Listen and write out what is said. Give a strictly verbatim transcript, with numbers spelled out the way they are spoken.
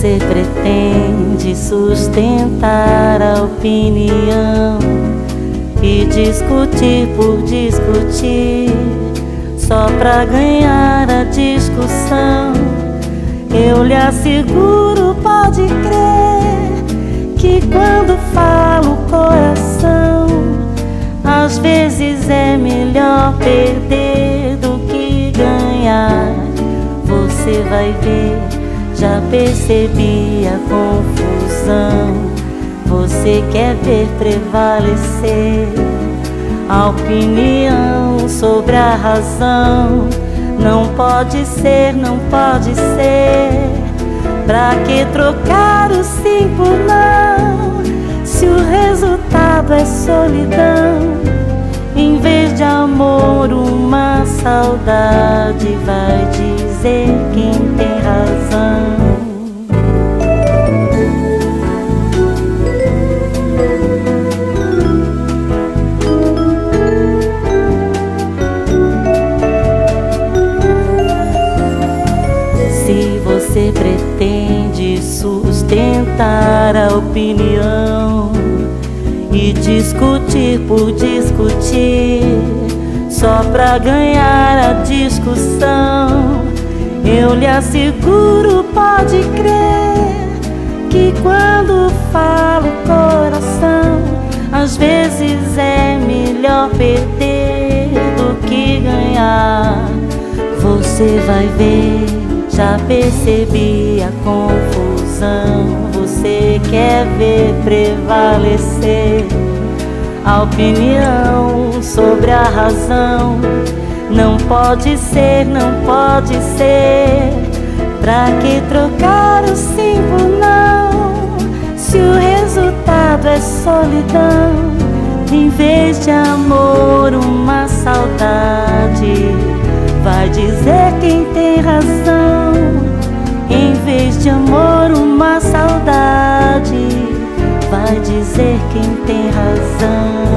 você pretende sustentar a opinião e discutir por discutir, só pra ganhar a discussão, eu lhe asseguro, pode crer, que quando falo coração, às vezes é melhor perder do que ganhar. Você vai ver, já percebi a confusão. Você quer ver prevalecer a opinião sobre a razão. Não pode ser, não pode ser. Pra que trocar o sim por não, se o resultado é solidão? Em vez de amor, uma saudade vai dizer quem tem razão. Se você pretende sustentar a opinião e discutir por discutir, só pra ganhar a discussão, eu lhe asseguro, pode crer, que quando falo coração, às vezes é melhor perder do que ganhar. Você vai ver, já percebi a confusão. Você quer ver prevalecer a opinião sobre a razão. Não pode ser, não pode ser. Pra que trocar o sim por não, se o resultado é solidão? Em vez de amor, uma saudade vai dizer quem tem razão. Em vez de amor, uma saudade vai dizer quem tem razão.